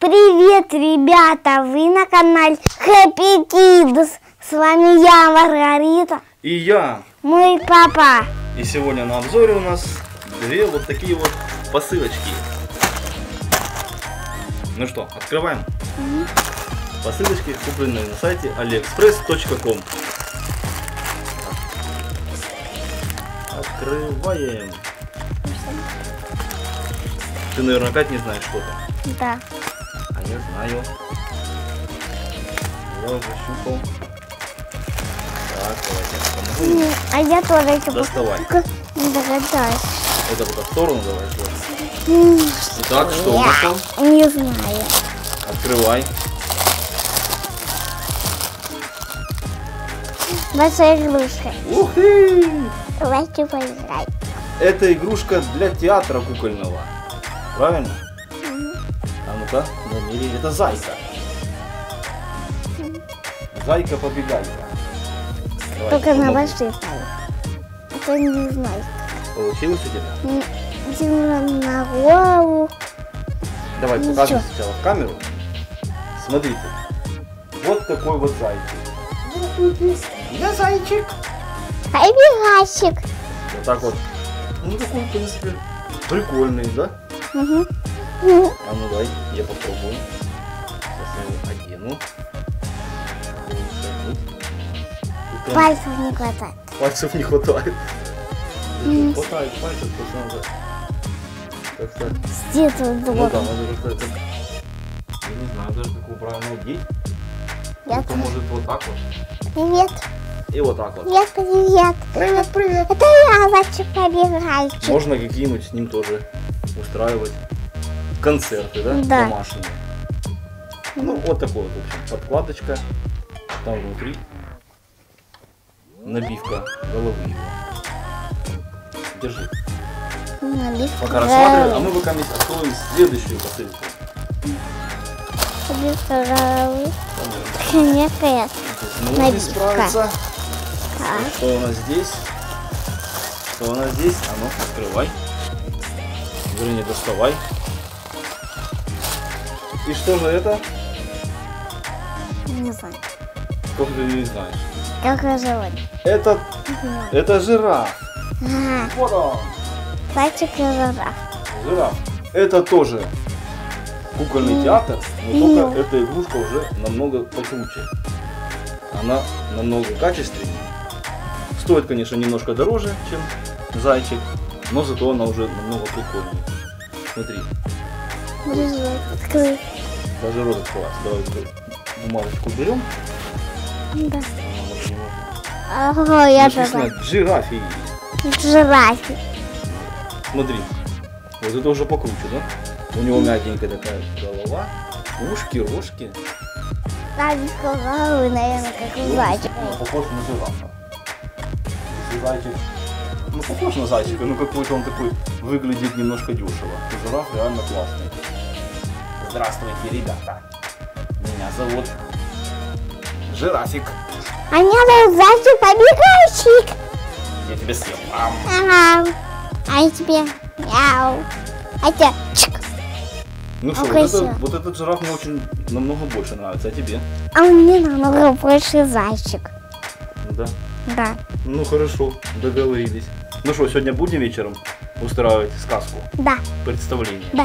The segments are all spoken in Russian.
Привет, ребята! Вы на канале Happy Kids. С вами я, Маргарита. И я. Мой папа. И сегодня на обзоре у нас две вот такие вот посылочки. Ну что, открываем. Посылочки, купленные на сайте aliexpress.com. Открываем. Ты, наверное, опять не знаешь что-то. Да. А я знаю. Я уже щупал. Так, давайте я помогу. А я тоже это Доставай. не догадаюсь. Это вот в сторону давай. Итак, что у нас там? Не знаю. Открывай. Большая игрушка. Ух ты! Давайте поиграем. Это игрушка для театра кукольного. Правильно? А ну-ка, намери. Это зайка. Зайка-побегайка. Давай, Только на помогу. большие пальцы. Это не знаю. Получилось у тебя? На голову. Давай Ничего. покажем сначала в камеру. Смотрите. Вот такой вот зайчик. Я зайчик. Побегайчик. Вот так вот. Ну такой, в принципе, прикольный, да? Угу. А ну дай, я попробую. Сейчас я его одену. Пальцев не хватает. Пальцев не хватает. Хватает пальцев, просто надо как-то... Где-то Ну да, дома. надо как-то... Я не знаю даже, как его правильно одеть. Я Это может вот так вот. Привет. И вот так вот. Привет, привет. Привет, привет. Это я, зайчик побегайчик. Можно какие-нибудь с ним тоже устраивать концерты, да? Да. Домашние. Ну, вот такой вот, в общем, подкладочка. Там внутри набивка головы его. Держи. Наливка. Пока рассматриваем, а мы пока откроем следующую посылку. Некая Нужно набивка. справиться. Так. Что у нас здесь? Что у нас здесь? А ну, открывай. Вернее, доставай. И что же это? Не знаю. Как ты не знаешь? Как живот. Это жираф. Ага. Вот он. Зайчик и жираф. Жираф. Это тоже кукольный театр, но только эта игрушка уже намного покруче. Она намного качественнее. Стоит, конечно, немножко дороже, чем зайчик, но зато она уже намного прикольнее. Смотри, Открыть. даже рот открывается. Давай эту бумажечку берем. Да. Она может не может. Ого, я Написано жираф. «Жирафи». Жирафик. Смотри, вот это уже покруче, да? У него мягенькая такая голова, ушки, рожки. Зайчик головы, наверное, как у зайчика. Похож на жирафа. Если зайчик, ну похож на зайчика, но какой-то он такой выглядит немножко дешево. И жираф реально классный. Здравствуйте, ребята. Меня зовут Жирафик. А меня зовут зайчик побегайчик. Я тебя съем. Ага. А я тебе мяу. А тебе чик. Ну что, Красиво. вот этот жираф мне очень намного больше нравится, а тебе? А мне намного больше зайчик. Да. Да. Ну хорошо, договорились. Ну что, сегодня будем вечером устраивать сказку? Да. Представление. Да.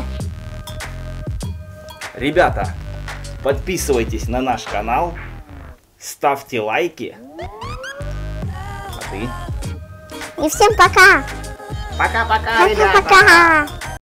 Ребята, подписывайтесь на наш канал, ставьте лайки. А ты? И всем пока. Пока-пока, Пока-пока.